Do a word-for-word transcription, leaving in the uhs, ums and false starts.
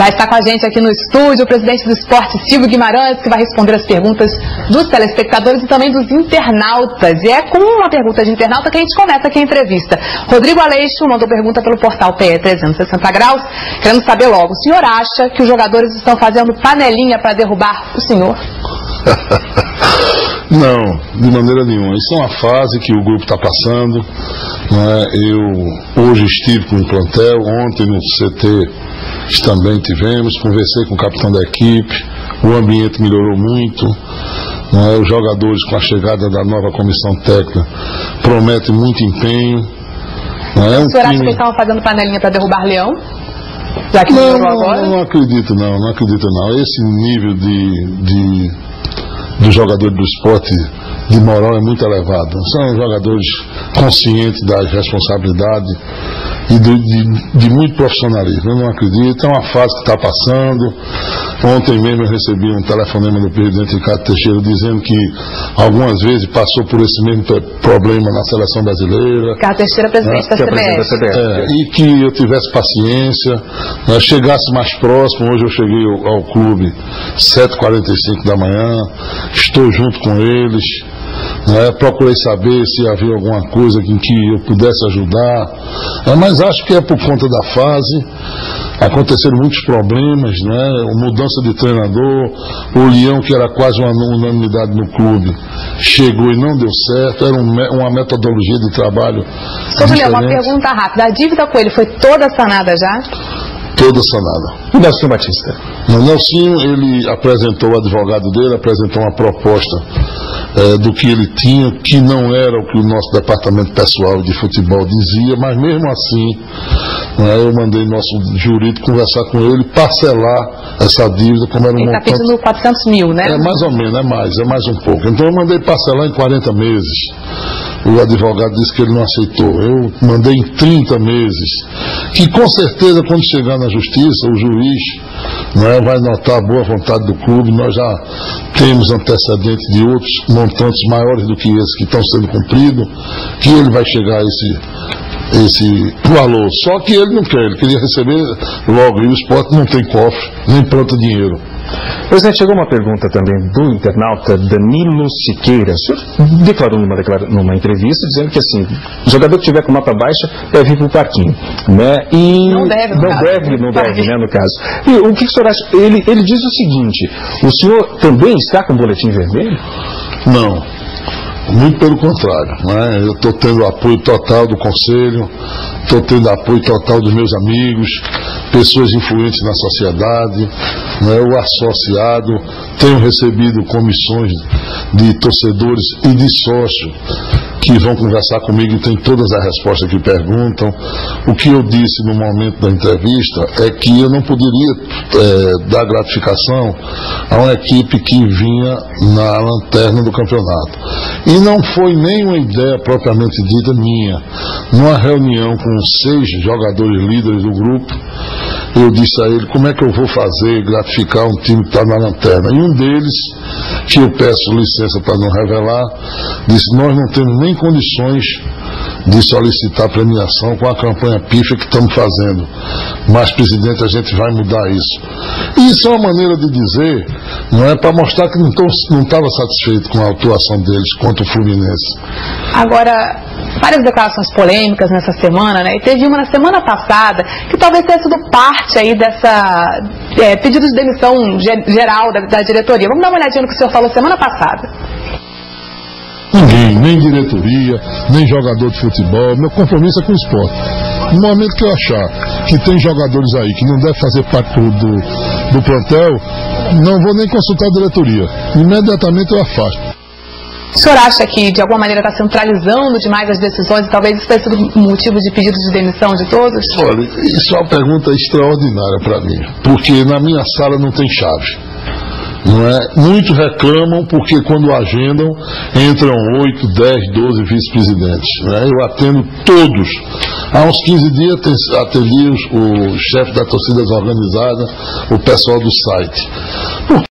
Já está com a gente aqui no estúdio o presidente do Esporte, Silvio Guimarães, que vai responder as perguntas dos telespectadores e também dos internautas. E é com uma pergunta de internauta que a gente começa aqui a entrevista. Rodrigo Aleixo mandou pergunta pelo portal P E trezentos e sessenta graus, querendo saber logo, o senhor acha que os jogadores estão fazendo panelinha para derrubar o senhor? Não, de maneira nenhuma. Isso é uma fase que o grupo está passando. Né? Eu hoje estive com o plantel, ontem no C T também tivemos, conversei com o capitão da equipe, o ambiente melhorou muito. Né? Os jogadores, com a chegada da nova comissão técnica, prometem muito empenho. Né? O senhor acha time... que eles estavam fazendo panelinha para derrubar Leão? Já que não, melhorou agora? Não, não acredito não, não acredito não. Esse nível de... de... dos jogadores do esporte de moral é muito elevado. São jogadores conscientes da responsabilidade e do, de, de muito profissionalismo. Eu não acredito, é uma fase que está passando. Ontem mesmo eu recebi um telefonema do presidente Ricardo Teixeira dizendo que algumas vezes passou por esse mesmo problema na seleção brasileira. Ricardo Teixeira, presidente, né? da, é, C B F. É, e que eu tivesse paciência, né, chegasse mais próximo. Hoje eu cheguei ao, ao clube sete e quarenta e cinco da manhã, estou junto com eles, né, procurei saber se havia alguma coisa em que eu pudesse ajudar, é, mas acho que é por conta da fase. Aconteceram muitos problemas, né, mudança de treinador, o Leão, que era quase uma unanimidade no clube, chegou e não deu certo, era um, uma metodologia de trabalho Sobre Leão, uma pergunta rápida, a dívida com ele foi toda sanada já? Toda sanada. E Nelson Batista? O Nelsinho, ele apresentou, o advogado dele apresentou uma proposta é, do que ele tinha, que não era o que o nosso departamento pessoal de futebol dizia, mas mesmo assim, né, eu mandei nosso jurídico conversar com ele, parcelar essa dívida, como era um ele montante... Ele está pedindo quatrocentos mil, né? É mais ou menos, é mais, é mais um pouco. Então eu mandei parcelar em quarenta meses. O advogado disse que ele não aceitou. Eu mandei em trinta meses. Que com certeza, quando chegar na justiça, o juiz, né, vai notar a boa vontade do clube. Nós já temos antecedentes de outros montantes maiores do que esse que estão sendo cumpridos, que ele vai chegar a esse, esse valor. Só que ele não quer, ele queria receber logo. E o esporte não tem cofre, nem planta dinheiro. Presidente, chegou uma pergunta também do internauta Danilo Siqueira. O senhor declarou numa, numa entrevista dizendo que assim, o jogador que tiver com mapa baixa deve ir para o parquinho, né? E não deve, não caso. deve, não deve, né, no caso. E o que o senhor acha? Ele, ele diz o seguinte: o senhor também está com boletim vermelho? Não. Muito pelo contrário, né? Eu estou tendo apoio total do conselho, estou tendo apoio total dos meus amigos, pessoas influentes na sociedade, né? O associado, tenho recebido comissões de torcedores e de sócios que vão conversar comigo e tem todas as respostas que perguntam. O que eu disse no momento da entrevista é que eu não poderia é, dar gratificação a uma equipe que vinha na lanterna do campeonato. E não foi nem uma ideia propriamente dita minha. Numa reunião com seis jogadores líderes do grupo, eu disse a ele como é que eu vou fazer gratificar um time que está na lanterna. E um deles, que eu peço licença para não revelar, disse: nós não temos nem condições de solicitar premiação com a campanha pífia que estamos fazendo. Mas, presidente, a gente vai mudar isso. E isso é uma maneira de dizer, não é, para mostrar que não estava satisfeito com a atuação deles contra o Fluminense. Agora, várias declarações polêmicas nessa semana, né? E teve uma na semana passada que talvez tenha sido parte aí dessa é, pedido de demissão geral da, da diretoria. Vamos dar uma olhadinha no que o senhor falou semana passada. Ninguém, nem diretoria, nem jogador de futebol. Meu compromisso é com o esporte. No momento que eu achar que tem jogadores aí que não devem fazer parte do, do plantel, não vou nem consultar a diretoria. Imediatamente eu afasto. O senhor acha que de alguma maneira está centralizando demais as decisões e talvez isso tenha sido motivo de pedido de demissão de todos? Olha, isso é uma pergunta extraordinária para mim, porque na minha sala não tem chave. Não é? Muitos reclamam porque quando agendam entram oito, dez, doze vice-presidentes. Né? Eu atendo todos. Há uns quinze dias atendi o chefe da torcida desorganizada, o pessoal do site.